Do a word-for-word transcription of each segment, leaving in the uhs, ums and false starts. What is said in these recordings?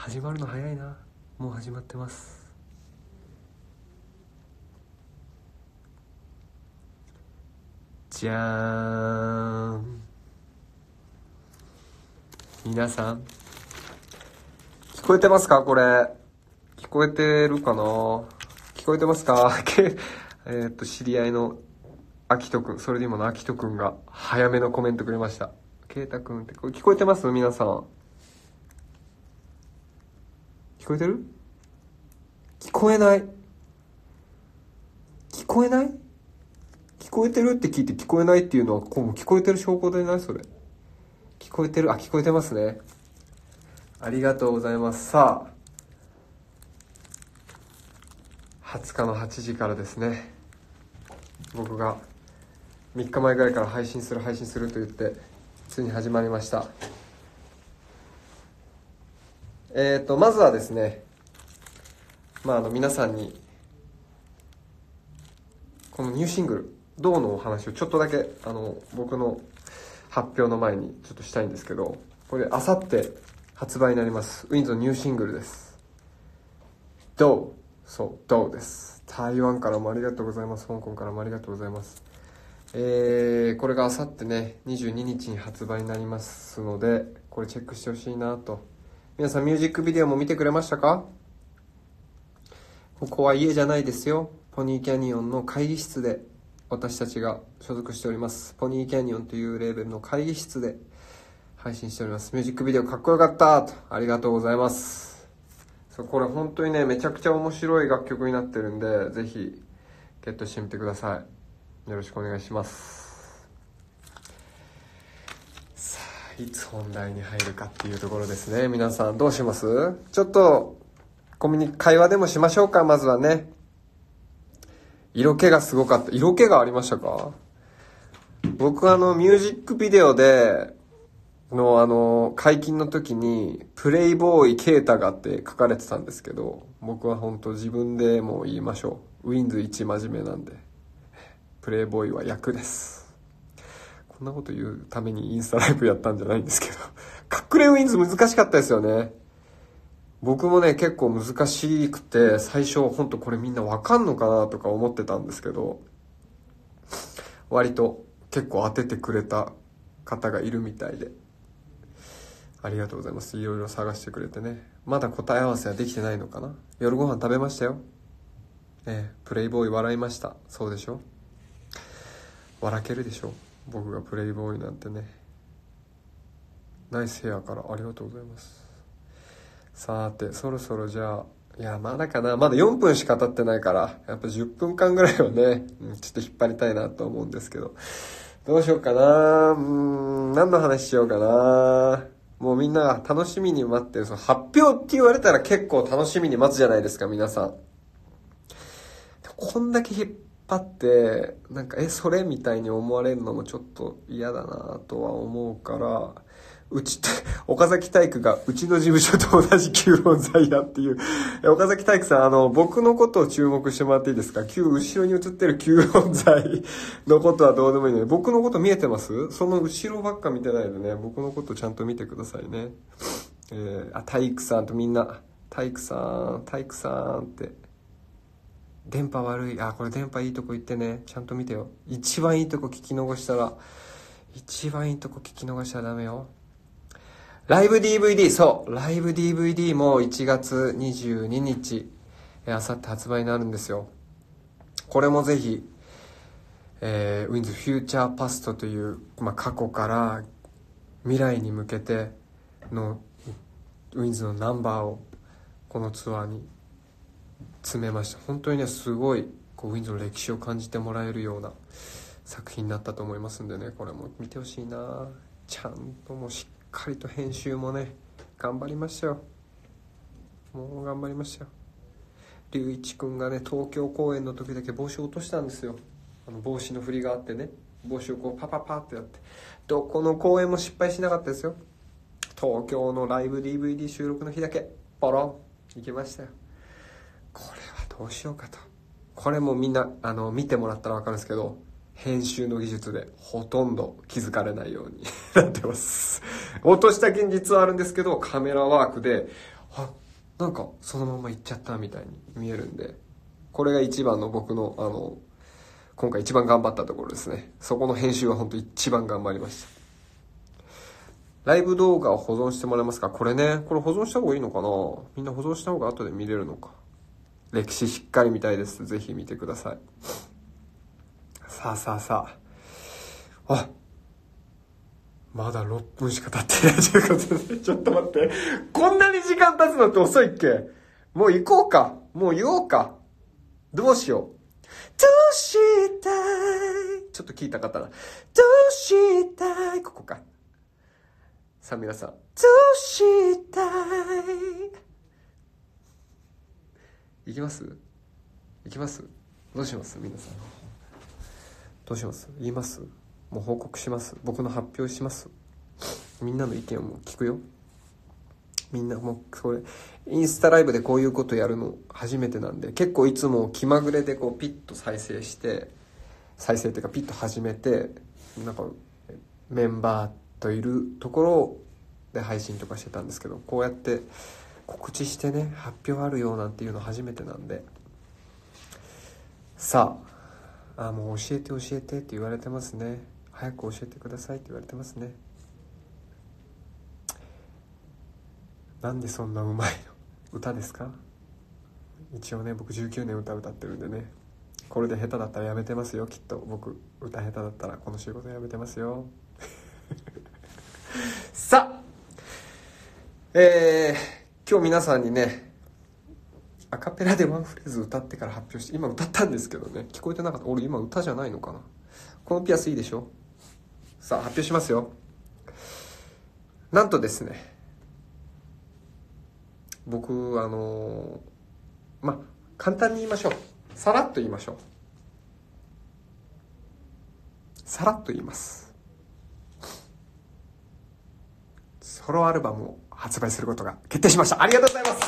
始まるの早いな。もう始まってます。じゃーん。皆さん聞こえてますか？これ聞こえてるかな？聞こえてますか？えっと知り合いのあきとくん、それで今のあきとくんが早めのコメントくれました。けいたくんってこれ聞こえてます？皆さん聞こえてる？聞こえない。聞こえない？聞こえてるって聞いて聞こえないっていうのは、こう聞こえてる証拠でない？それ。聞こえてる？あ、聞こえてますね。ありがとうございます。さあ、はつかのはちじからですね。僕がみっかまえぐらいから配信する配信すると言って、ついに始まりました。えーと、まずはですね、まああの皆さんに、このニューシングル、どうのお話をちょっとだけ、あの、僕の発表の前にちょっとしたいんですけど、これあさって発売になります。ウィンズのニューシングルです。どう？そう、どうです。台湾からもありがとうございます。香港からもありがとうございます。えー、これがあさってね、にじゅうににちに発売になりますので、これチェックしてほしいなと。皆さんミュージックビデオも見てくれましたか？ここは家じゃないですよ。ポニーキャニオンの会議室で私たちが所属しております。ポニーキャニオンというレーベルの会議室で配信しております。ミュージックビデオかっこよかったと、ありがとうございます。そう、これ本当にね、めちゃくちゃ面白い楽曲になってるんで、ぜひゲットしてみてください。よろしくお願いします。さあ、いつ本題に入るかっていうところですね。皆さんどうします？ちょっとコミュニ会話でもしましょうか。まずはね、色気がすごかった。色気がありましたか？僕あのミュージックビデオでのあの解禁の時にプレイボーイケータがって書かれてたんですけど、僕は本当自分でも言いましょう。ウィンズ一真面目なんで、プレイボーイは役です。こんなこと言うためにインスタライブやったんじゃないんですけど、隠れウィンズ難しかったですよね。僕もね結構難しくて、最初本当これみんなわかんのかなとか思ってたんですけど、割と結構当ててくれた方がいるみたいで、ありがとうございます。いろいろ探してくれてね。まだ答え合わせはできてないのかな。夜ご飯食べましたよ。ええ、プレイボーイ笑いました。そうでしょ？笑けるでしょ？僕がプレイボーイなんてね。ナイスヘアからありがとうございます。さて、そろそろじゃあ、いや、まだかな。まだよんぷんしか経ってないから、やっぱじゅっぷんかんぐらいはね、ちょっと引っ張りたいなと思うんですけど。どうしようかな。うーん、何の話しようかな。もうみんなが楽しみに待ってる。その発表って言われたら結構楽しみに待つじゃないですか、皆さん。こんだけ引っ張って、なんか、え、それみたいに思われるのもちょっと嫌だなとは思うから、うちって、岡崎体育がうちの事務所と同じ吸音材だっていう。岡崎体育さん、あの、僕のことを注目してもらっていいですか？旧、後ろに映ってる吸音材のことはどうでもいいので、僕のこと見えてます？その後ろばっか見てないでね、僕のことちゃんと見てくださいね。えー、あ、体育さんとみんな、体育さん、体育さんって。電波悪い。あ、これ電波いいとこ行ってね。ちゃんと見てよ。一番いいとこ聞き逃したら、一番いいとこ聞き逃したらダメよ。ライブ ディーブイディー、そう。ライブ ディーブイディー もいちがつにじゅうににち、あさって発売になるんですよ。これもぜひ、えー、Wins Future Past という、まあ、過去から未来に向けての Wins のナンバーをこのツアーに詰めました。本当にね、すごいこう Wins の歴史を感じてもらえるような作品になったと思いますんでね、これも見てほしいな。ちゃんともうしっかりと編集もね、頑張りましたよ。もう頑張りましたよ。龍一くんがね、東京公演の時だけ帽子を落としたんですよ。あの帽子の振りがあってね、帽子をこうパパパってやって、どこの公演も失敗しなかったですよ。東京のライブ ディーブイディー 収録の日だけポロン行きましたよ。これはどうしようかと。これもみんなあの見てもらったら分かるんですけど、編集の技術でほとんど気づかれないようになってます。落とした現実はあるんですけど、カメラワークであ、なんかそのまま行っちゃったみたいに見えるんで、これが一番の僕のあの今回一番頑張ったところですね。そこの編集は本当一番頑張りました。ライブ動画を保存してもらえますか？これね、これ保存した方がいいのかな？みんな保存した方が後で見れるのか。歴史しっかり見たいです。ぜひ見てください。さあさあさあ。あ、まだろっぷんしか経ってないということで、ちょっと待って。こんなに時間経つのって遅いっけ？もう行こうか。もう言おうか。どうしよう。どうしたい。ちょっと聞いた方だ。どうしたい。ここか。さあ皆さん。どうしたい。行きます？行きます？どうします？皆さん。どうします？言います？もう報告します？僕の発表します？みんなの意見をもう聞くよ。みんなもうこれインスタライブでこういうことやるの初めてなんで、結構いつも気まぐれでこうピッと再生して再生っていうかピッと始めて、なんかメンバーといるところで配信とかしてたんですけど、こうやって告知してね、発表あるよなんていうの初めてなんで、さあ、あもう教えて教えてって言われてますね。早く教えてくださいって言われてますね。なんでそんなうまいの？歌ですか？一応ね、僕じゅうきゅうねん歌歌ってるんでね、これで下手だったらやめてますよ。きっと僕歌下手だったらこの仕事やめてますよ。さあ、えー、今日皆さんにね、アカペラでワンフレーズ歌ってから発表して、今歌ったんですけどね、聞こえてなかった。俺今歌じゃないのかな。このピアスいいでしょ。さあ発表しますよ。なんとですね、僕あのー、まあ簡単に言いましょう。さらっと言いましょう。さらっと言います。ソロアルバムを発売することが決定しました。ありがとうございます。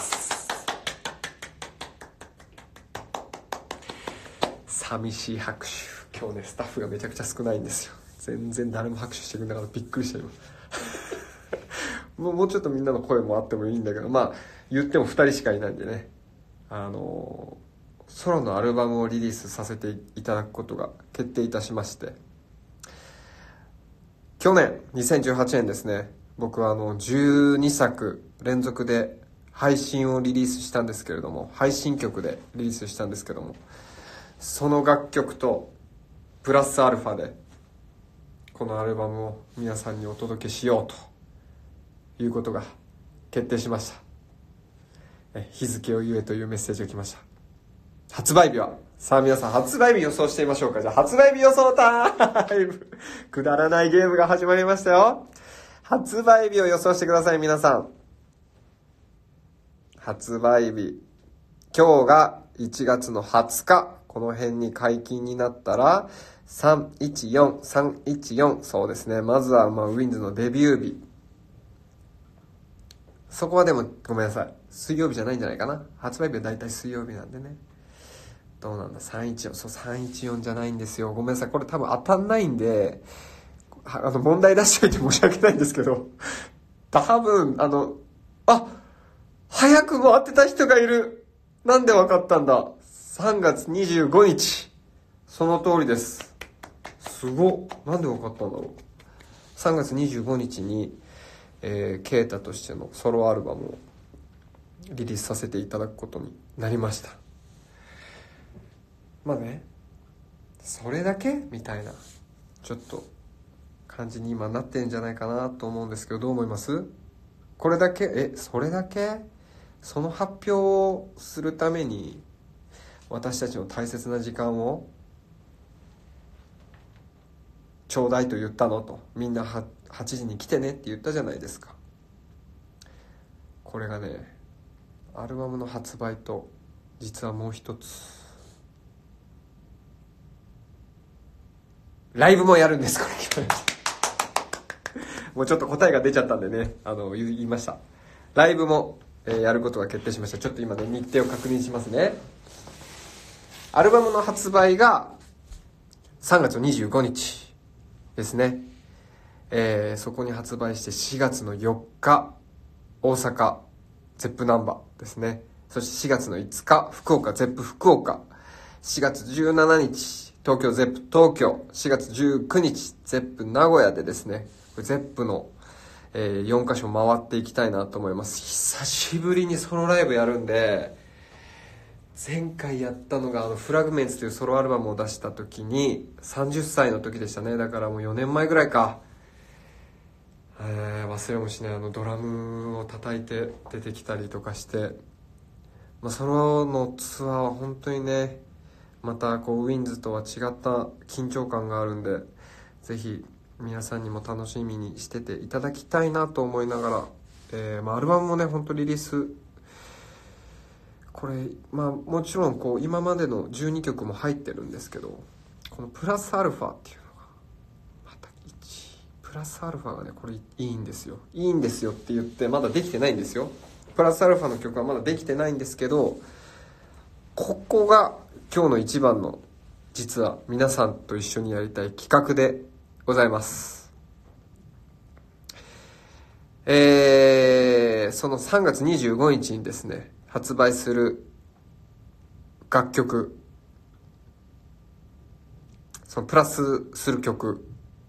寂しい拍手。今日ね、スタッフがめちゃくちゃ少ないんですよ。全然誰も拍手してくれなかった。びっくりした今。もうもうちょっとみんなの声もあってもいいんだけど、まあ言ってもふたりしかいないんでね、あのー、ソロのアルバムをリリースさせていただくことが決定いたしまして、去年にせんじゅうはちねんですね、僕はあのじゅうにさく連続で配信をリリースしたんですけれども、配信曲でリリースしたんですけども、その楽曲とプラスアルファでこのアルバムを皆さんにお届けしようということが決定しました。え日付を言えというメッセージが来ました。発売日は、さあ皆さん発売日予想してみましょうか。じゃあ発売日予想タイムくだらないゲームが始まりましたよ。発売日を予想してください皆さん。発売日、今日がいちがつのはつか、この辺に解禁になったらさんいちよん、さんいちよん、そうですね。まずはまあ Wins のデビュー日、そこはでもごめんなさい、水曜日じゃないんじゃないかな。発売日はだいたい水曜日なんでね。どうなんだ、さんいちよん、そうさんいちよんじゃないんですよ。ごめんなさい、これ多分当たんないんで、あの問題出しといて申し訳ないんですけど、多分あのあ早くも当てた人がいる。なんでわかったんだ。さんがつにじゅうごにち、その通りです。すごっ。なんでわかったんだろう。さんがつにじゅうごにちにえー、ケイタとしてのソロアルバムをリリースさせていただくことになりました。まあね、それだけみたいなちょっと感じに今なってんじゃないかなと思うんですけど、どう思います？これだけ？え、それだけ？その発表をするために私たちの大切な時間をちょうだいと言ったのと、みんなははちじに来てねって言ったじゃないですか。これがね、アルバムの発売と実はもう一つライブもやるんです。これもうちょっと答えが出ちゃったんでね、あの言いました。ライブも、えー、やることが決定しました。ちょっと今ね日程を確認しますね。アルバムの発売がさんがつにじゅうごにちですね。えー、そこに発売してしがつのよっか大阪ゼップナンバーですね。そしてしがつのいつか、福岡ゼップ福岡。しがつじゅうしちにち、東京ゼップ東京。しがつじゅうくにち、ゼップ名古屋でですね、ゼップの、えー、よんかしょ回っていきたいなと思います。久しぶりにソロライブやるんで、前回やったのがあのフラグメンツというソロアルバムを出した時にさんじゅっさいの時でしたね。だからもうよねんまえぐらいか。えー、忘れもしないあのドラムを叩いて出てきたりとかして、まあ、ソロのツアーは本当にね、またこうウィンズとは違った緊張感があるんで、ぜひ皆さんにも楽しみにしてていただきたいなと思いながら、えーまあ、アルバムもね本当リリース、これまあもちろんこう今までのじゅうにきょくも入ってるんですけど、このプラスアルファっていうのがまたいちプラスアルファがねこれいいんですよ。いいんですよって言ってまだできてないんですよ。プラスアルファの曲はまだできてないんですけど、ここが今日の一番の実は皆さんと一緒にやりたい企画でございます。えー、そのさんがつにじゅうごにちにですね発売する楽曲、そのプラスする曲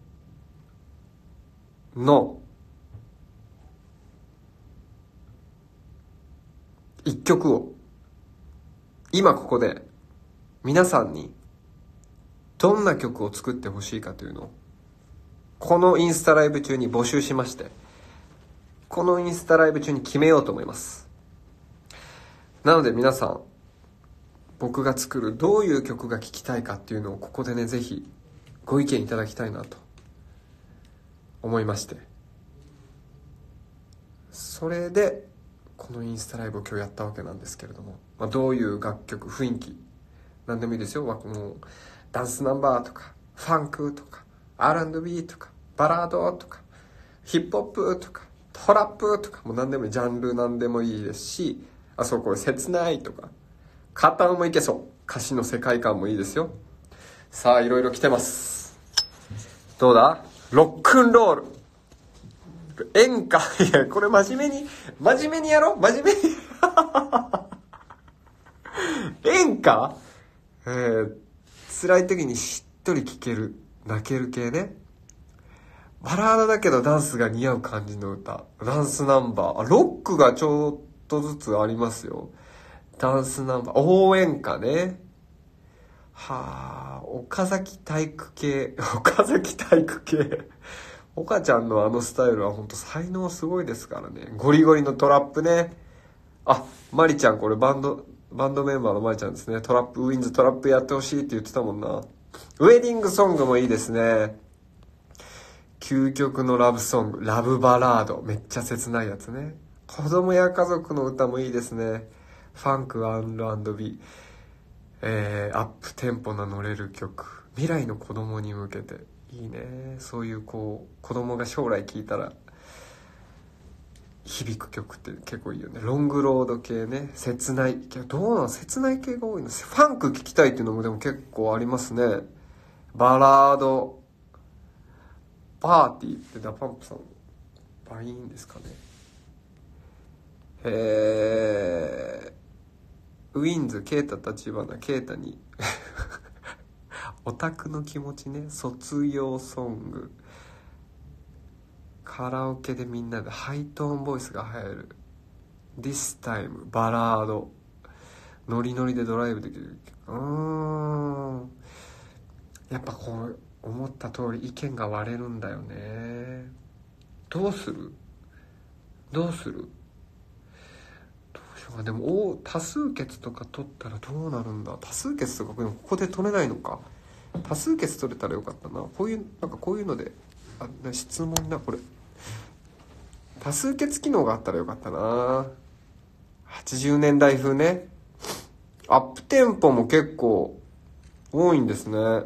の一曲を今ここで皆さんにどんな曲を作ってほしいかというのをこのインスタライブ中に募集しまして、このインスタライブ中に決めようと思います。なので皆さん、僕が作るどういう曲が聴きたいかっていうのをここでねぜひご意見いただきたいなと思いまして、それでこのインスタライブを今日やったわけなんですけれども、まあ、どういう楽曲雰囲気何でもいいですよ。もうダンスナンバーとかファンクとか アールアンドビー とかバラードとかヒップホップとかトラップとかもう何でもいい、ジャンル何でもいいですし、あそうこれ切ないとか片思もいけそう、歌詞の世界観もいいですよ。さあいろいろ来てます。どうだ、ロックンロール、演歌、いやこれ真面目に真面目にやろう、真面目に演歌、えー、辛い時にしっとり聴ける泣ける系ね。バラードだけどダンスが似合う感じの歌、ダンスナンバー、あロックがちょっとずつありますよ。ダンスナンバー、応援歌ね。はあ、岡崎体育系、岡崎体育系。岡ちゃんのあのスタイルは本当才能すごいですからね。ゴリゴリのトラップね。あ、マリちゃんこれバンド、バンドメンバーのマリちゃんですね。トラップ、ウィンズトラップやってほしいって言ってたもんな。ウェディングソングもいいですね。究極のラブソング、ラブバラード、めっちゃ切ないやつね。子供や家族の歌もいいですね。ファンク アールアンドビー、えー、アップテンポな乗れる曲、未来の子供に向けていいね。そういうこう子供が将来聴いたら響く曲って結構いいよね。ロングロード系ね、切ない系、どうなん、切ない系が多いの。ファンク聴きたいっていうのもでも結構ありますね。バラード、パーティーってダパンプさんバインですかね。えー、ウィンズ、ケイタ立花、ケイタにオタクの気持ちね、卒業ソング、カラオケでみんなでハイトーンボイスが流行る This time バラード、ノリノリでドライブできる。うーん、やっぱこう思った通り意見が割れるんだよね。どうするどうするどうしようか。でも多数決とか取ったらどうなるんだ。多数決とかでもここで取れないのか。多数決取れたらよかったな。こういうなんかこういうので、あ、質問だこれ。多数決機能があったらよかったな。はちじゅうねんだい風ね。アップテンポも結構多いんですね。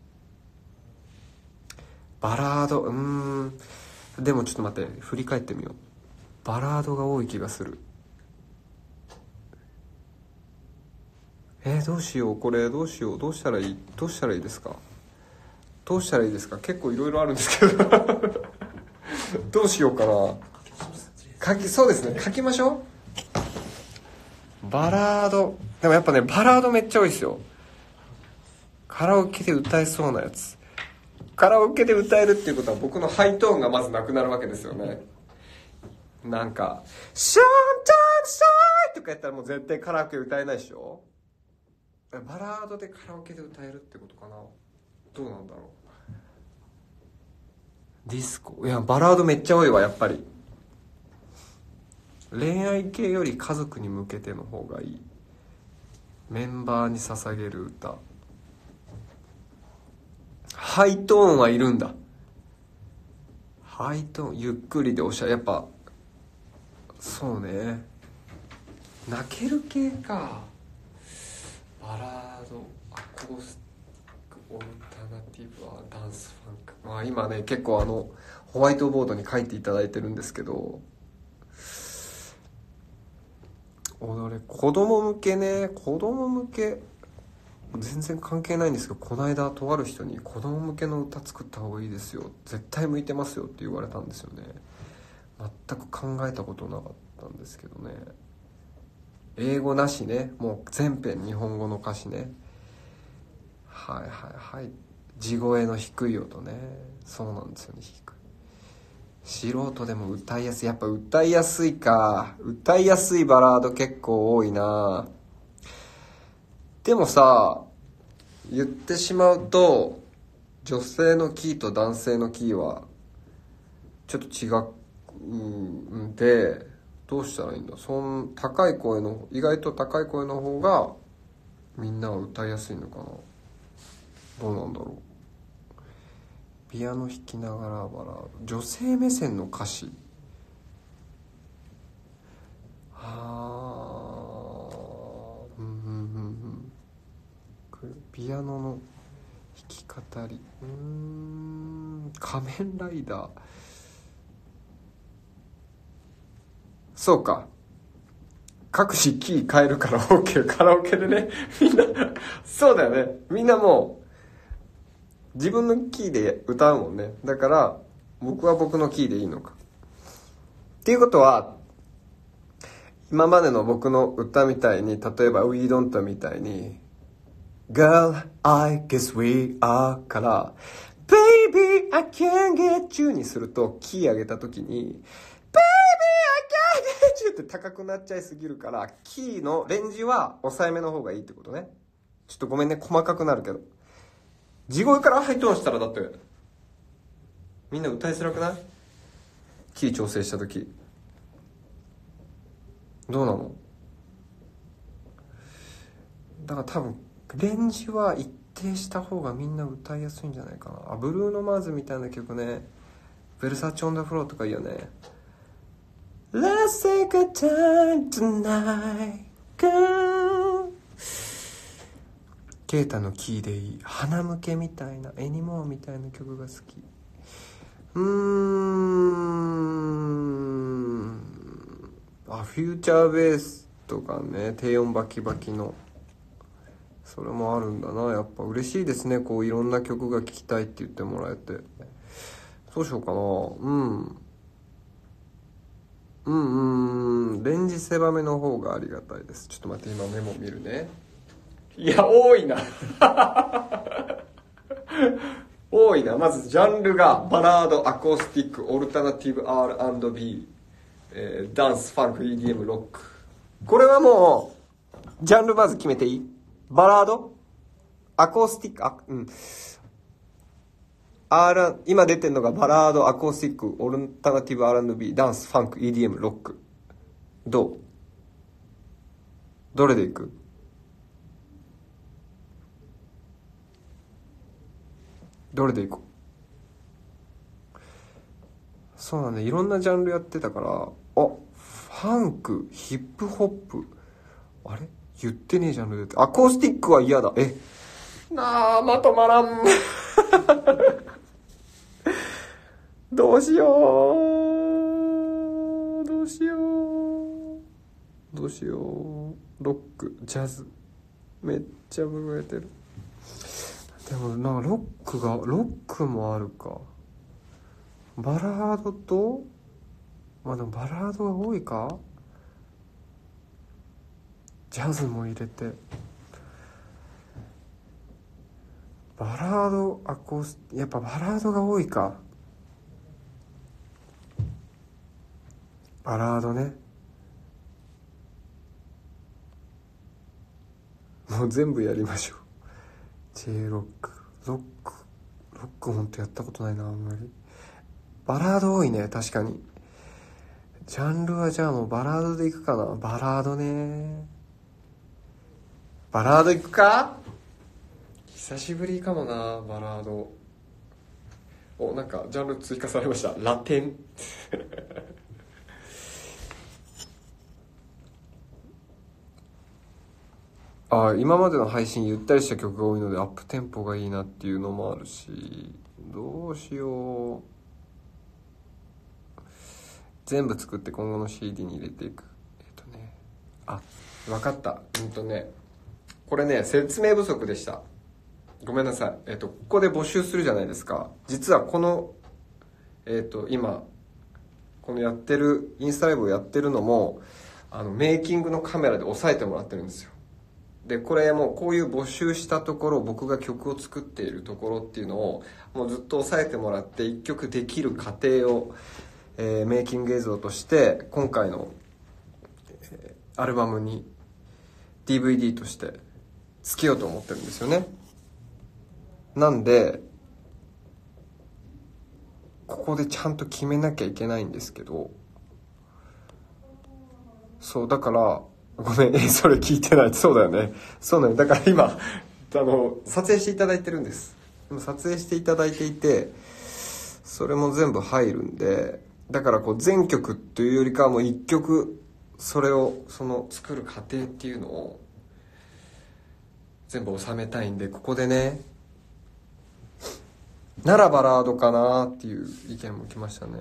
バラード、うーん。でもちょっと待って、振り返ってみよう。バラードが多い気がする。えー、どうしよう、これどうしよう、どうしたらいい、どうしたらいいですかどうしたらいいですか。結構いろいろあるんですけどどうしようかな。書き、そうですね、書きましょう。 バラードでもやっぱねバラードめっちゃ多いですよ。カラオケで歌えそうなやつ。カラオケで歌えるっていうことは僕のハイトーンがまずなくなるわけですよね。なんか「シャンタンシャイ」とかやったらもう絶対カラオケ歌えないでしょ。バラードでカラオケで歌えるってことかな。どうなんだろう。ディスコ、いやバラードめっちゃ多いわやっぱり。恋愛系より家族に向けての方がいい。メンバーに捧げる歌。ハイトーンはいるんだ。ハイトーンゆっくりでおしゃれ。やっぱそうね、泣ける系か。バラード、アコースティック、オルタナティブはダンスファンク。まあ今ね結構あのホワイトボードに書いていただいてるんですけど、踊れ子供向けね、子供向け全然関係ないんですけど、この間とある人に子供向けの歌作った方がいいですよ、絶対向いてますよって言われたんですよね。全く考えたことなかったんですけどね。英語なしね、もう全編日本語の歌詞ね。はいはいはい。地声の低い音ね。そうなんですよね、低い。素人でも歌いやすい。やっぱ歌いやすいか。歌いやすいバラード結構多いな。でもさ、言ってしまうと女性のキーと男性のキーはちょっと違うんで、どうしたらいいんだ。そん高い声の意外と高い声の方がみんなは歌いやすいのかな。どうなんだろう。ピアノ弾きながらバラード、女性目線の歌詞。あー、うんうんうんうん。ピアノの弾き語り、うーん、仮面ライダー。そうか、各自キー変えるから OK。 カラオケでねみんなそうだよね、みんなもう自分のキーで歌うもんね。だから僕は僕のキーでいいのかっていうことは、今までの僕の歌みたいに、例えば We Don't みたいに Girl I guess we are から Baby I can't get you にすると、キー上げた時に Baby I can't get you って高くなっちゃいすぎるから、キーのレンジは抑えめの方がいいってことね。ちょっとごめんね、細かくなるけど。地声からハイトーンしたらだってみんな歌いづらくない？キー調整した時どうなの？だから多分レンジは一定した方がみんな歌いやすいんじゃないかな。あ、ブルーノマーズみたいな曲ね、ベルサチオンダフローとかいいよね。 Let's take a time tonight girl。 ケイタのキーでいい。花向けみたいな、エニモーみたいな曲が好き。うーん、あ、フューチャーベースとかね、低音バキバキの、それもあるんだな。やっぱ嬉しいですね、こういろんな曲が聴きたいって言ってもらえて。どうしようかな。うんうんうん、レンジ狭めの方がありがたいです。ちょっと待って、今メモ見るね。いや多いな多いな。まずジャンルがバラード、アコースティック、オルタナティブ アールアンドビー、えー、ダンス、ファンク、イーディーエム、ロック。これはもうジャンルまず決めていい？バラード、アコースティック、あ、うん、R、今出てるのがバラード、アコースティック、オルタナティブ アールアンドビー、ダンス、ファンク、イーディーエム、ロック。どう？どれでいく？どれでいこう。そうなんだ、いろんなジャンルやってたから。あ、ファンク、ヒップホップ、あれ言ってねえジャンルで。アコースティックは嫌だ。え、なあ、まとまらんどうしようどうしようどうしよう。ロック、ジャズ、めっちゃ震えてる。でもな、ロックが、ロックもあるか。バラードと、まあでもバラードが多いか。 ジャズも入れて、バラードアコースやっぱバラードが多いか。バラードね、もう全部やりましょう。 J ロック、ロックロックほんとやったことないなあんまり。バラード多いね、確かに。ジャンルはじゃあもうバラードでいくかな。バラードね、バラードいくか。久しぶりかもな、バラード。お、なんかジャンル追加されました、ラテンあ、今までの配信ゆったりした曲が多いのでアップテンポがいいなっていうのもあるし、どうしよう。全部作って今後の シーディー に入れていく。えっとね、あ、分かった。うんとね、これね、説明不足でした。ごめんなさい。えっと、ここで募集するじゃないですか。実はこの、えっと、今、このやってる、インスタライブをやってるのも、あの、メイキングのカメラで押さえてもらってるんですよ。で、これもうこういう募集したところ、僕が曲を作っているところっていうのを、もうずっと押さえてもらって、一曲できる過程を、えー、メイキング映像として、今回の、えー、アルバムに ディーブイディー としてつけようと思ってるんですよね。なんで、ここでちゃんと決めなきゃいけないんですけど、そう、だから、ごめん、え、それ聞いてない。そうだよね。そうだよね。だから今、あの、撮影していただいてるんです。撮影していただいていて、それも全部入るんで、だからこう全曲っていうよりかはもう一曲、それを、その作る過程っていうのを、全部収めたいんで、ここでね、ならバラードかなっていう意見も来ましたね。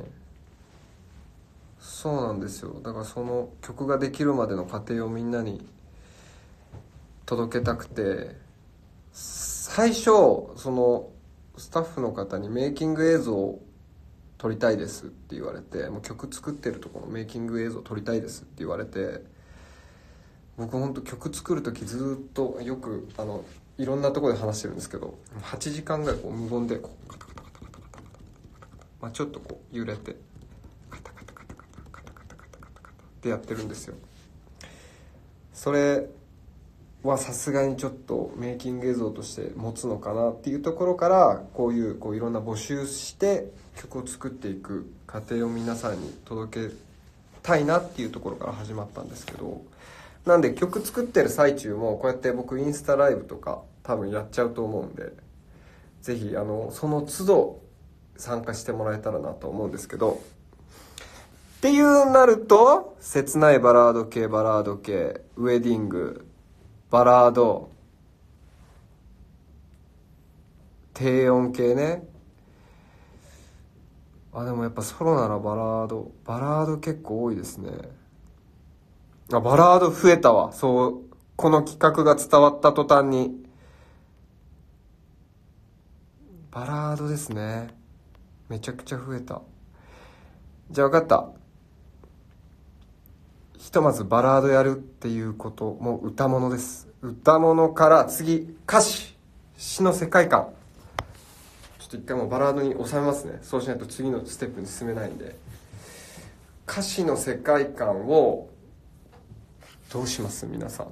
そうなんですよ。だからその曲ができるまでの過程をみんなに届けたくて、最初そのスタッフの方にメイキング映像を撮りたいですって言われて、もう曲作ってるところのメイキング映像撮りたいですって言われて、僕ほんと曲作る時ずっとよくあのいろんなところで話してるんですけど、はちじかんぐらいこう無言でこうカタカタカタカタカタカタ、まあ、ちょっとこう揺れてカタカタカタカタカタカタカタカタカタってやってるんですよ。それはさすがにちょっとメイキング映像として持つのかなっていうところから、こういうこういろんな募集して曲を作っていく過程を皆さんに届けたいなっていうところから始まったんですけど、なんで曲作ってる最中もこうやって僕インスタライブとか多分やっちゃうと思うんで、ぜひあのその都度参加してもらえたらなと思うんですけど、っていうなると切ないバラード系、バラード系、ウェディング、バラード、低音系ね。あ、でもやっぱソロならバラード、バラード結構多いですね。あ、バラード増えたわ。そう、この企画が伝わった途端に。バラードですね。めちゃくちゃ増えた。じゃあ分かった。ひとまずバラードやるっていうことも歌物です。歌物から次、歌詞。詩の世界観。ちょっと一回もうバラードに収めますね。そうしないと次のステップに進めないんで。歌詞の世界観をどうします皆さん。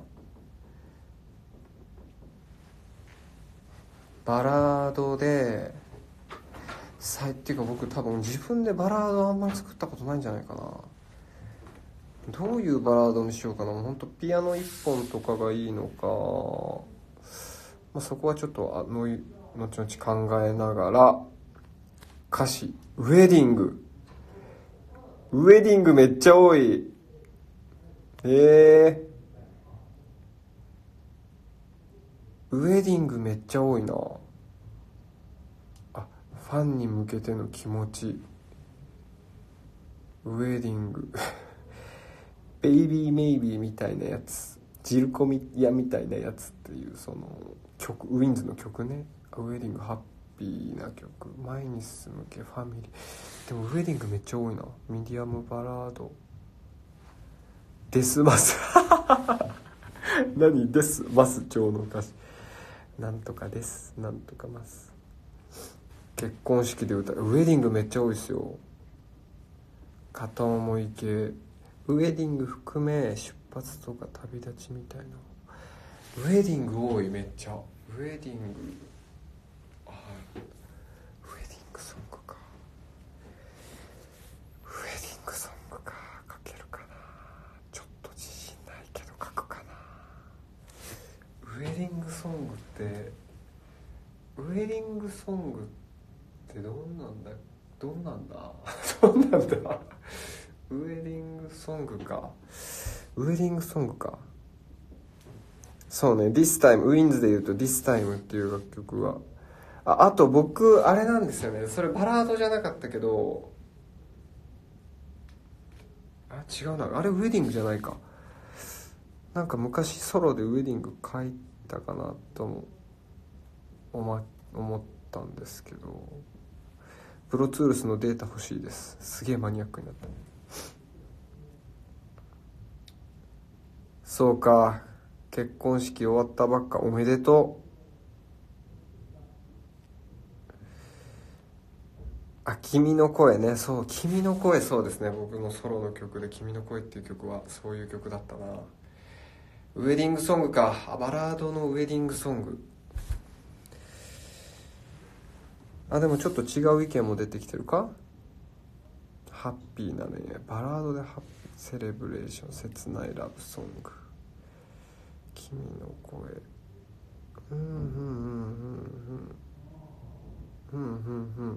バラードでさいっていうか、僕多分自分でバラードあんまり作ったことないんじゃないかな。どういうバラードにしようかな。本当ピアノ一本とかがいいのか、まあ、そこはちょっとあの後々考えながら。歌詞、ウェディング、ウェディングめっちゃ多い。えー、ウェディングめっちゃ多いなあ。ファンに向けての気持ち、ウェディングベイビーメイビーみたいなやつ、ジルコミヤみたいなやつっていうその曲、ウィンズの曲ね。ウェディングハッピーな曲、前に進む系、ファミリー。でもウェディングめっちゃ多いな。ミディアムバラード、デスマス何ですます調の歌詞。なんとかですなんとかます。結婚式で歌うウェディングめっちゃ多いですよ。片思い系ウェディング含め出発とか旅立ちみたいな。ウェディング多いめっちゃ。ウェディングあウェディングソングか。ウェディングソングか書けるかな。ちょっと自信ないけど書くかな。ウェディングソングってウェディングソングってどんなんだどんなんだどんなんだウェディングソングか。ウェディングソングか。そうね This Time ウィンズで言うと This Time っていう楽曲は あ, あと僕あれなんですよね。それバラードじゃなかったけどあ違うなあれウェディングじゃないか。なんか昔ソロでウェディング書いたかなとも思思ったんですけどプロツールスのデータ欲しいです。すげえマニアックになった。そうか結婚式終わったばっかおめでとう。あ君の声ね。そう君の声そうですね。僕のソロの曲で君の声っていう曲はそういう曲だったな。ウェディングソングか。あバラードのウェディングソング。あでもちょっと違う意見も出てきてるか。ハッピーなねバラードでハッピーセレブレーション切ないラブソング君の声うんうんうんうんうんうんうんうん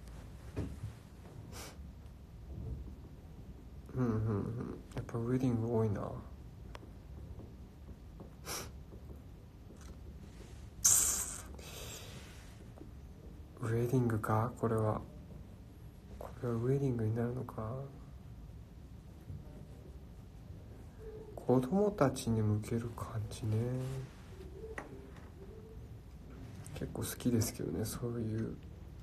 うんうんやっぱウェディング多いな。ウェディングか。これはこれはウェディングになるのか。子供たちに向ける感じね。結構好きですけどねそういう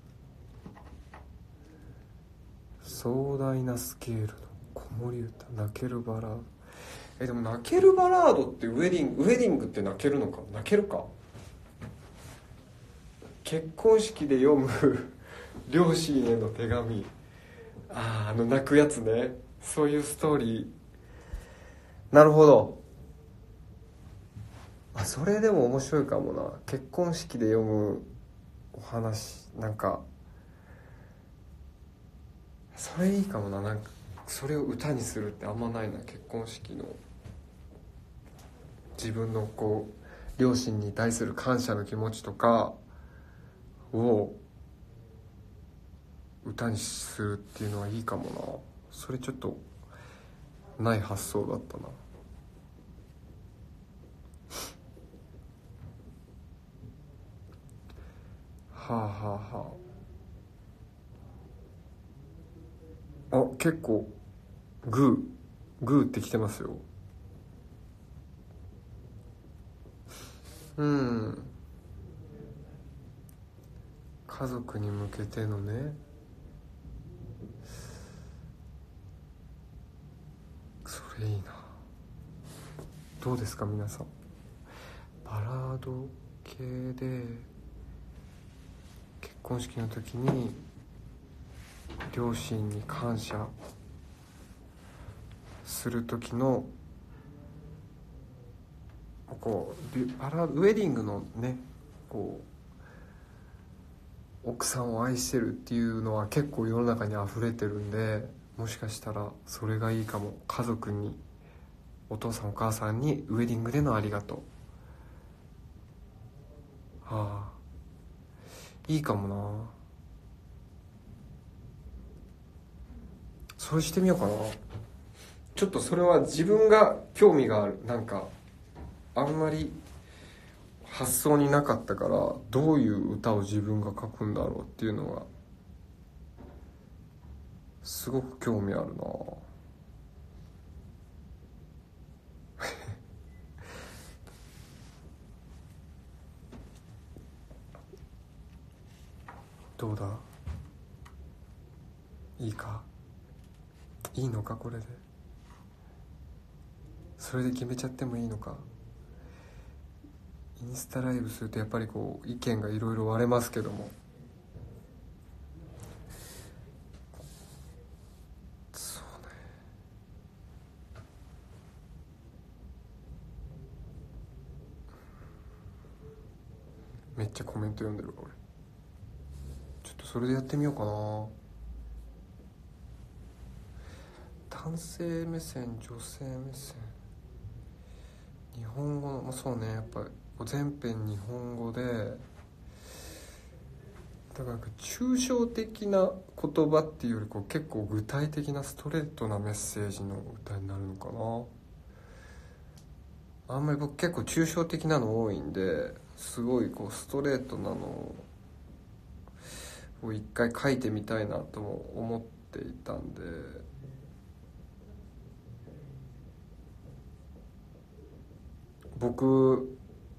壮大なスケールの子守歌泣けるバラード。えでも泣けるバラードってウェディングウェディングって泣けるのか。泣けるか。結婚式で読む両親への手紙。あああの泣くやつね。そういうストーリー。なるほど。あそれでも面白いかもな。結婚式で読むお話なんかそれいいかもな。なんかそれを歌にするってあんまないな。結婚式の自分のこう両親に対する感謝の気持ちとかを歌にするっていうのはいいかもな。それちょっとない発想だったな。はあはあはあ。あ結構グーグーってきてますよ。うん家族に向けてのね。それいいな。どうですか皆さん。バラード系で結婚式の時に両親に感謝する時のこうバラウェディングのねこう奥さんを愛してるっていうのは結構世の中に溢れてるんでもしかしたらそれがいいかも。家族にお父さんお母さんにウェディングでのありがとう。ああいいかもな。それしてみようかな。ちょっとそれは自分が興味がある。なんかあんまり発想になかったからどういう歌を自分が書くんだろうっていうのがすごく興味あるな。どうだいいかいいのかこれでそれで決めちゃってもいいのか。 インスタライブするとやっぱりこう意見がいろいろ割れますけども、そうね、めっちゃコメント読んでるわ俺。ちょっとそれでやってみようかな。男性目線、女性目線、日本語の、まあ、そうね、やっぱ全編日本語で、だから抽象的な言葉っていうよりこう結構具体的なストレートなメッセージの歌になるのかな。あんまり僕結構抽象的なの多いんで、すごいこうストレートなのを一回書いてみたいなとも思っていたんで、僕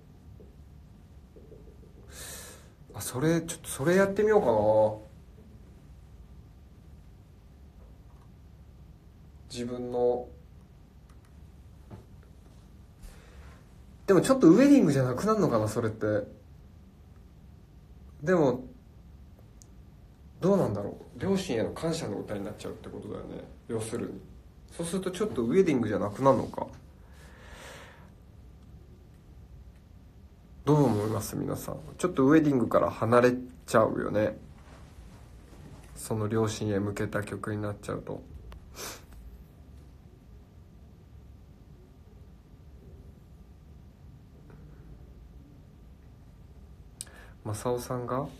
あそれちょっとそれやってみようかな。自分のでもちょっとウェディングじゃなくなるのかなそれって。でもどうなんだろう、両親への感謝の歌になっちゃうってことだよね、要するに。そうするとちょっとウェディングじゃなくなるのか。どう思います皆さん。ちょっとウェディングから離れちゃうよね、その両親へ向けた曲になっちゃうと。正雄さんが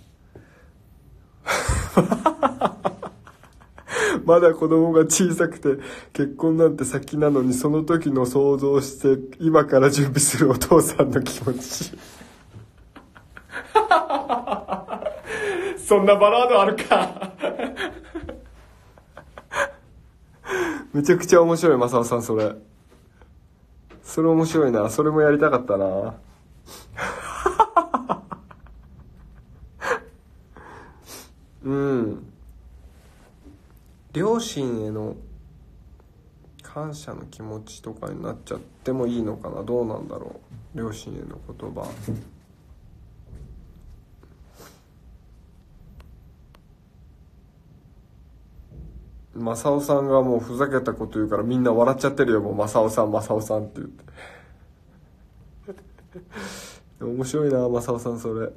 まだ子供が小さくて結婚なんて先なのに、その時の想像して今から準備するお父さんの気持ちそんなバラードあるかめちゃくちゃ面白い正雄さん、それそれ面白いな。それもやりたかったなうん、両親への感謝の気持ちとかになっちゃってもいいのかな。どうなんだろう、両親への言葉。正雄さんがもうふざけたこと言うからみんな笑っちゃってるよ。もう正雄さん正雄さんって言って面白いな正雄さんそれ。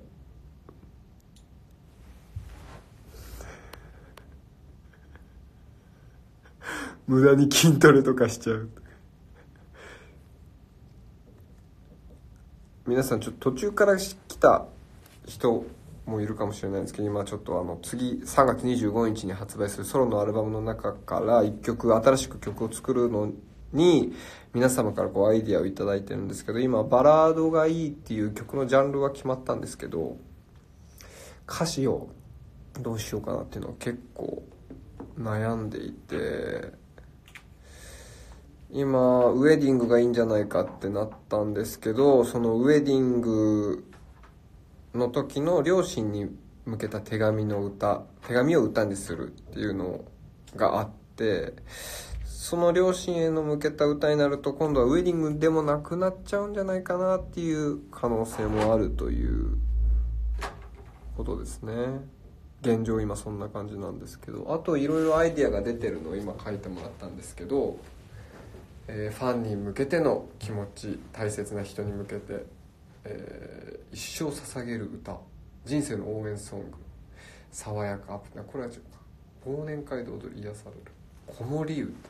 無駄に筋トレとかしちゃう。皆さんちょっと途中から来た人もいるかもしれないんですけど、今ちょっとあの次さんがつにじゅうごにちに発売するソロのアルバムの中からいっきょく新しく曲を作るのに皆様からこうアイディアをいただいてるんですけど、今バラードがいいっていう曲のジャンルは決まったんですけど、歌詞をどうしようかなっていうのは結構悩んでいて、今ウェディングがいいんじゃないかってなったんですけど、そのウェディングの時の両親に向けた手紙の歌手紙を歌にするっていうのがあって、その両親への向けた歌になると今度はウェディングでもなくなっちゃうんじゃないかなっていう可能性もあるということですね。現状今そんな感じなんですけど、あといろいろアイディアが出てるのを今書いてもらったんですけど、えー、ファンに向けての気持ち、大切な人に向けて、えー、一生捧げる歌、人生の応援ソング、爽やかアップ、これは違うか、忘年会で踊り癒される、子守歌、うーん、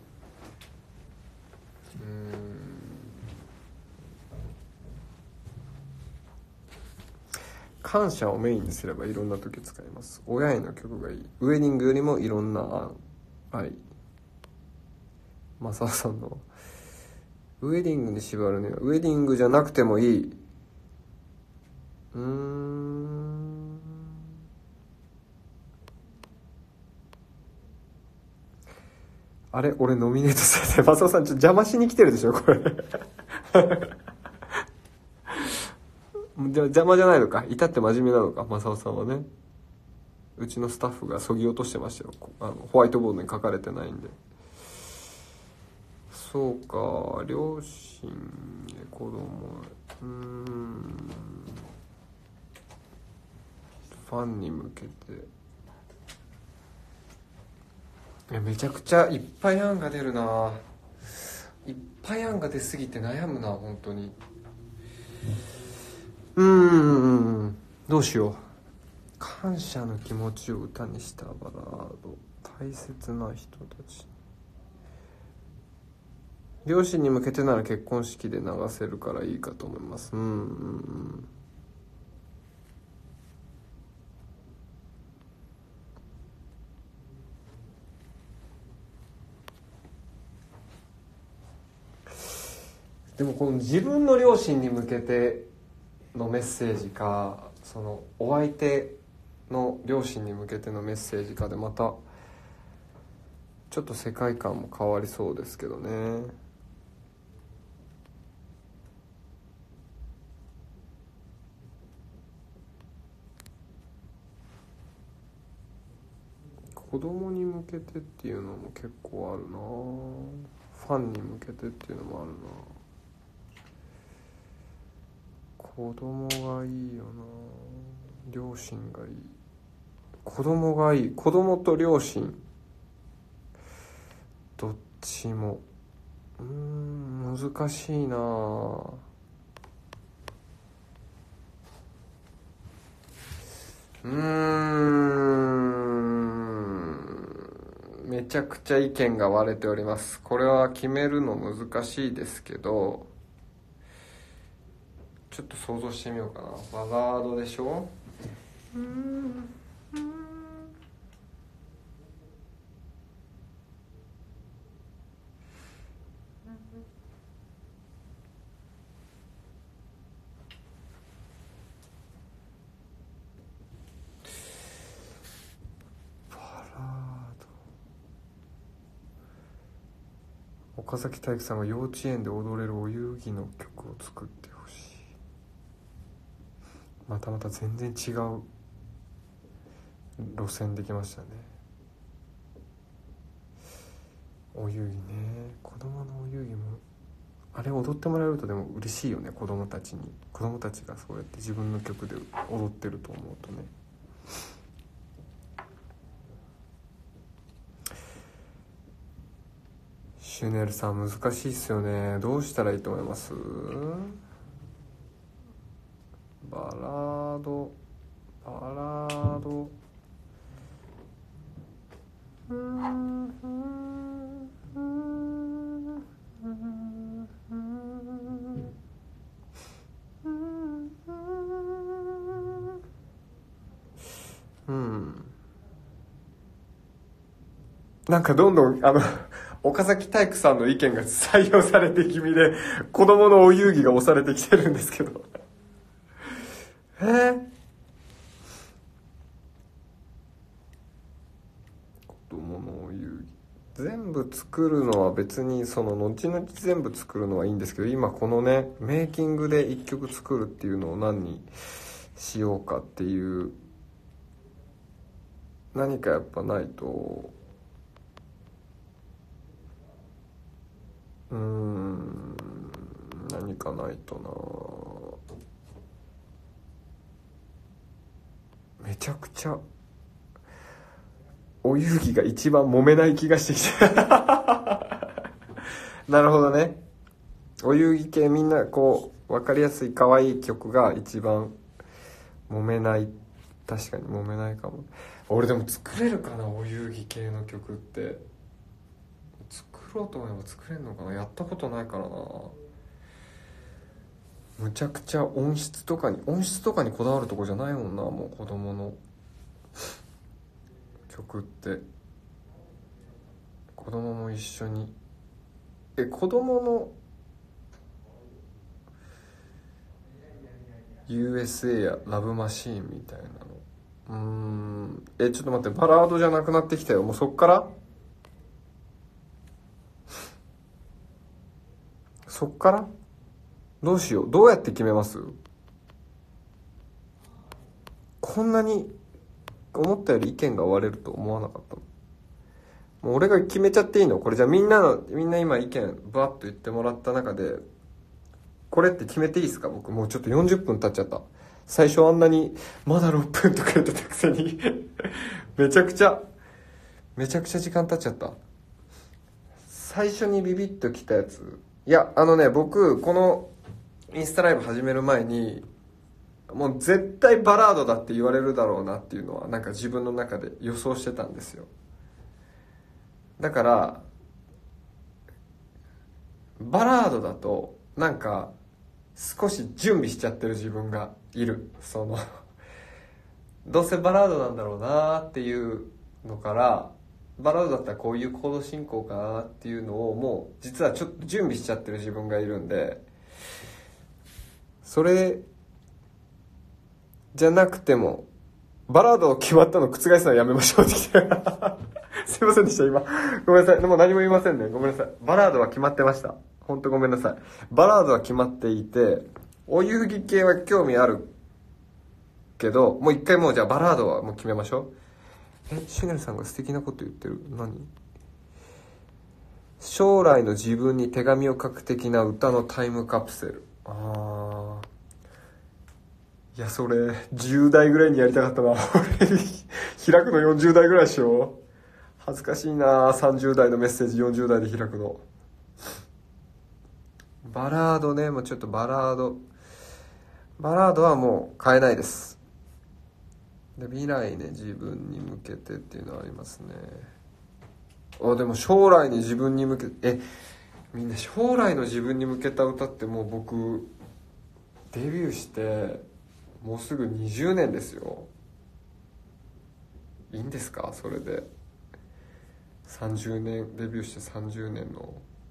感謝をメインにすればいろんな時使います。親への曲がいい、ウェディングよりもいろんな案あり。正雄さんのウェディングに縛るにはウェディングじゃなくてもいい。うーん、あれ俺ノミネートされて、正雄さんちょっと邪魔しに来てるでしょこれじゃ邪魔じゃないのか、至って真面目なのか正雄さんはね。うちのスタッフがそぎ落としてましたよ、あのホワイトボードに書かれてないんで。そうか、両親へ子供うーんファンに向けていやめちゃくちゃいっぱい案が出るないっぱい案が出すぎて悩むな本当に。うーんどうしよう。感謝の気持ちを歌にしたバラード。大切な人たち。両親に向けてなら結婚式で流せるからいいかと思います。うんうんうんでもこの自分の両親に向けてのメッセージか、そのお相手の両親に向けてのメッセージかでまたちょっと世界観も変わりそうですけどね。子供に向けてっていうのも結構あるな。ファンに向けてっていうのもあるな。子供がいいよな。両親がいい。子供がいい。子供と両親どっちもうーん難しいな。うーんめちゃくちゃ意見が割れております。これは決めるの難しいですけど、ちょっと想像してみようかな。バラードでしょ。うーんバラード。岡崎体育さんが幼稚園で踊れるお遊戯の曲を作ってほしい。またまた全然違う路線できましたね。お遊戯ね。子供のお遊戯もあれ踊ってもらえるとでも嬉しいよね。子供たちに子供たちがそうやって自分の曲で踊ってると思うとね。シュネルさん難しいっすよね。どうしたらいいと思います？バラードバラードうーんうんなんかどんどんあの岡崎体育さんの意見が採用されて気味で子供のお遊戯が押されてきてるんですけどえー、子供のお遊戯全部作るのは別にその後々全部作るのはいいんですけど、今このねメイキングで一曲作るっていうのを何にしようかっていう何かやっぱないとうーん何かないとな。めちゃくちゃお遊戯が一番揉めない気がしてきてなるほどね。お遊戯系みんなこう分かりやすい可愛い曲が一番揉めない。確かに揉めないかも。俺でも作れるかな、お遊戯系の曲って。作ろうと思えば作れるのかな。やったことないからな。むちゃくちゃ音質とかに音質とかにこだわるとこじゃないもんな。もう子供の曲って子供も一緒にえ子供の ユーエスエー やラブマシーンみたいなのうーんえちょっと待って、バラードじゃなくなってきたよ。もうそっからそっからどうしよう。どうやって決めます？こんなに思ったより意見が割れると思わなかったの。もう俺が決めちゃっていいの？これじゃあみんなのみんな今意見バッと言ってもらった中でこれって決めていいですか？僕もうちょっとよんじゅっぷん経っちゃった。最初あんなにまだろっぷんとか言ってたくせにめちゃくちゃめちゃくちゃ時間経っちゃった。最初にビビッときたやつ、いやあのね、僕このインスタライブ始める前にもう絶対バラードだって言われるだろうなっていうのはなんか自分の中で予想してたんですよ。だからバラードだとなんか少し準備しちゃってる自分がいる。そのどうせバラードなんだろうなっていうのから、バラードだったらこういうコード進行かなっていうのをもう実はちょっと準備しちゃってる自分がいるんで、それじゃなくてもバラード決まったの覆すのはやめましょうって言ってすいませんでした。今ごめんなさい。でも何も言いませんね。ごめんなさい。バラードは決まってました。本当ごめんなさい。バラードは決まっていて、お遊戯系は興味あるけど、もう一回もうじゃあバラードはもう決めましょう。え、シュネルさんが素敵なこと言ってる。何？将来の自分に手紙を書く的な歌のタイムカプセル。ああ。いや、それ、じゅう代ぐらいにやりたかったな。俺、開くのよんじゅう代ぐらいでしょ？恥ずかしいな、さんじゅう代のメッセージよんじゅう代で開くの。バラードね、もうちょっとバラード。バラードはもう変えないです。で、未来ね、自分に向けてっていうのはありますね。あ、でも将来に自分に向けて、え、みんな将来の自分に向けた歌ってもう僕、デビューして、もうすぐにじゅうねんですよ。いいんですか？それで。さんじゅうねん、デビューしてさんじゅうねんの、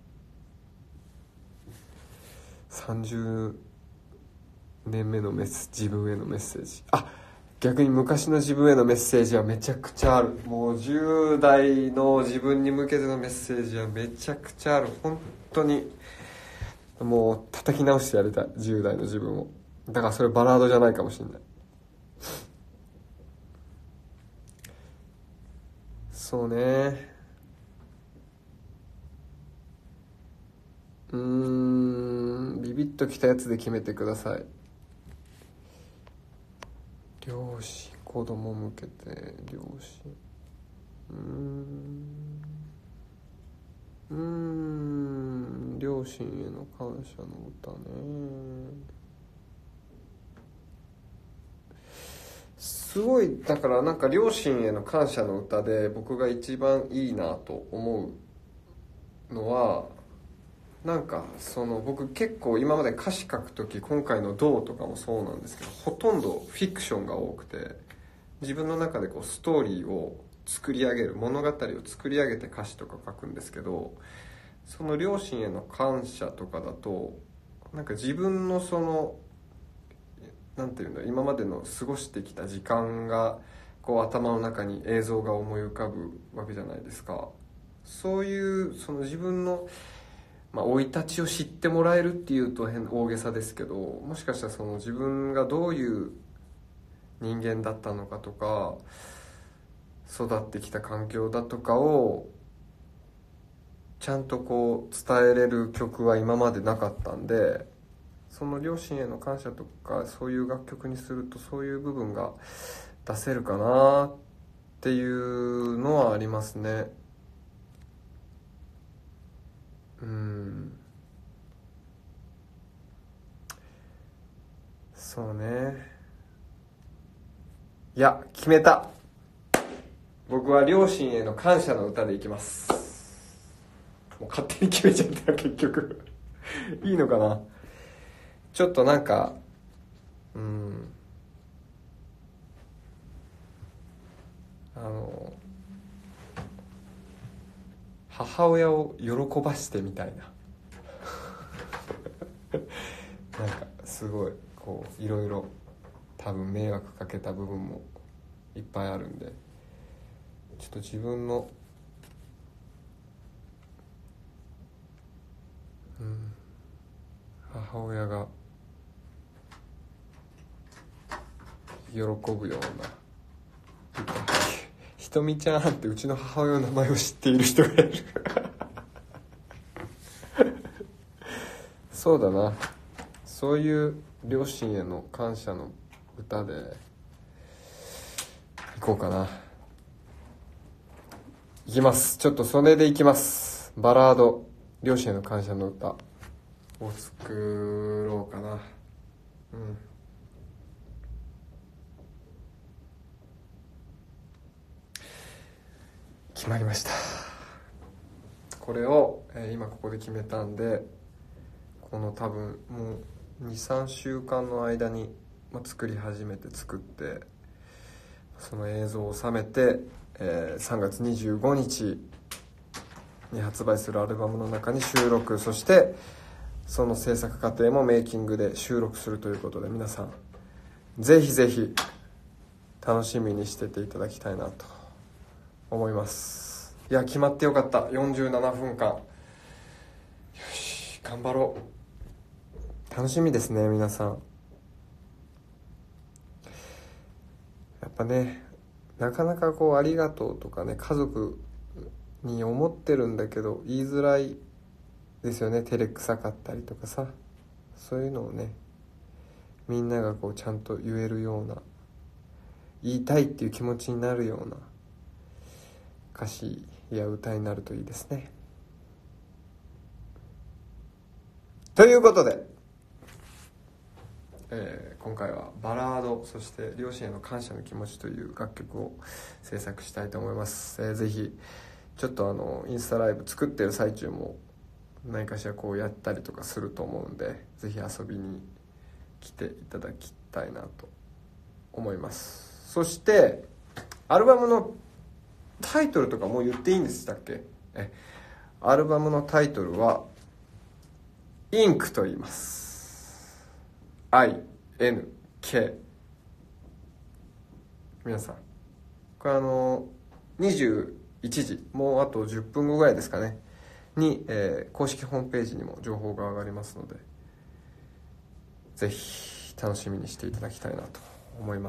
さんじゅうねんめのメス自分へのメッセージ。あ、逆に昔の自分へのメッセージはめちゃくちゃある。もうじゅう代の自分に向けてのメッセージはめちゃくちゃある。本当にもう叩き直してやりたい、じゅう代の自分を。だからそれバラードじゃないかもしれない。そうね。うーん、ビビッときたやつで決めてください。両親、子供向けて両親、うーんうーん両親への感謝の歌ね。すごい、だからなんか両親への感謝の歌で僕が一番いいなと思うのは、なんかその僕結構今まで歌詞書くとき、今回の「どう」とかもそうなんですけど、ほとんどフィクションが多くて、自分の中でこうストーリーを作り上げる、物語を作り上げて歌詞とか書くんですけど、その両親への感謝とかだとなんか自分のそのなんていうの、今までの過ごしてきた時間がこう頭の中に映像が思い浮かぶわけじゃないですか。そういうその自分のまあ生い立ちを知ってもらえるっていうと変大げさですけど、もしかしたらその自分がどういう人間だったのかとか、育ってきた環境だとかをちゃんとこう伝えれる曲は今までなかったんで、その両親への感謝とかそういう楽曲にするとそういう部分が出せるかなっていうのはありますね。うん、そうね。いや、決めた。僕は両親への感謝の歌でいきます。もう勝手に決めちゃった結局いいのかな。ちょっとなんかうんあの母親を喜ばしてみたいななんかすごいこういろいろ多分迷惑かけた部分もいっぱいあるんで、ちょっと自分のうん母親が喜ぶようなひとみちゃんってうちの母親の名前を知っている人がいるそうだな。 そういう両親への感謝の歌でいこうかな。いきます。ちょっとそれでいきます。バラード、両親への感謝の歌を作ろうかな。うん。決まりました。これを、えー、今ここで決めたんで、この多分もう にさんしゅうかんの間に、まあ、作り始めて作って、その映像を収めて、えー、さんがつにじゅうごにちに発売するアルバムの中に収録、そしてその制作過程もメイキングで収録するということで、皆さんぜひぜひ楽しみにしてていただきたいなと思います。いや決まってよかった。よんじゅうななふんかん、よし頑張ろう。楽しみですね皆さん。やっぱね、なかなかこうありがとうとかね、家族に思ってるんだけど言いづらいですよね。照れくさかったりとかさ、そういうのをね、みんながこうちゃんと言えるような、言いたいっていう気持ちになるような歌詞や歌になるといいですね。ということで、えー、今回はバラード、そして両親への感謝の気持ちという楽曲を制作したいと思います。えー、ぜひちょっとあのインスタライブ作ってる最中も何かしらこうやったりとかすると思うんで、ぜひ遊びに来ていただきたいなと思います。そしてアルバムのタイトルとかもう言っていいんでしたっけ？えアルバムのタイトルはインクと言います。 アイエヌケー。 皆さんこれあのにじゅういちじ、もうあとじゅっぷんごぐらいですかねに、えー、公式ホームページにも情報が上がりますので、ぜひ楽しみにしていただきたいなと思います。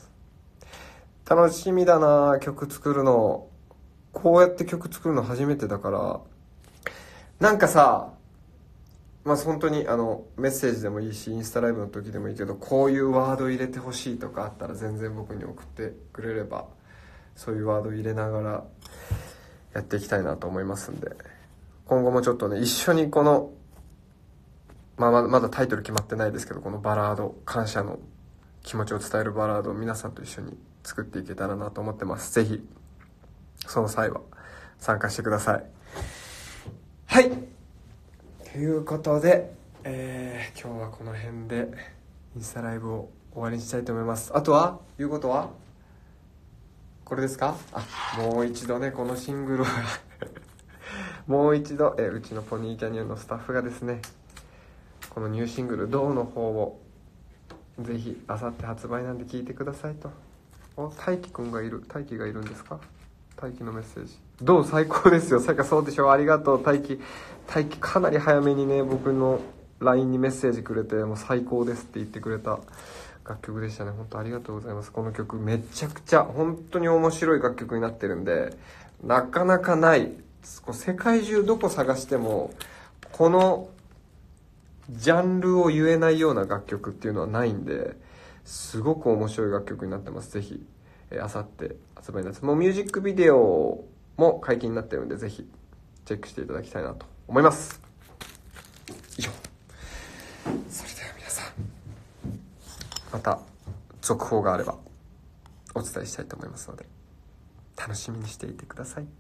楽しみだな、曲作るの。こうやって曲作るの初めてだから、なんかさ、まあ本当にあのメッセージでもいいし、インスタライブの時でもいいけど、こういうワード入れてほしいとかあったら全然僕に送ってくれれば、そういうワード入れながらやっていきたいなと思いますんで、今後もちょっとね、一緒にこの、まあ、まだまだタイトル決まってないですけど、このバラード、感謝の気持ちを伝えるバラードを皆さんと一緒に作っていけたらなと思ってます。ぜひその際は参加してください。はい、ということで、えー、今日はこの辺でインスタライブを終わりにしたいと思います。あとは言うことはこれですか？あ、もう一度ね、このシングルをもう一度、えうちのポニーキャニオンのスタッフがですね、このニューシングル「どう」の方をぜひあさって発売なんで聴いてくださいと。お、大輝くんがいる。大輝がいるんですか？大輝のメッセージ。どう？最高ですよ。さかそうでしょう。ありがとう大輝。大輝かなり早めにね、僕の ライン にメッセージくれて、もう最高ですって言ってくれた楽曲でしたね。本当ありがとうございます。この曲めちゃくちゃ本当に面白い楽曲になってるんで、なかなかない、世界中どこ探してもこのジャンルを言えないような楽曲っていうのはないんで、すごく面白い楽曲になってます。ぜひあさって発売になります。もうミュージックビデオも解禁になってるんで、ぜひチェックしていただきたいなと思います。以上。それでは皆さん、また続報があればお伝えしたいと思いますので、楽しみにしていてください。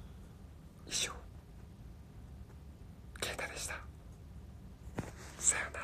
以上、ケイタでした。さようなら。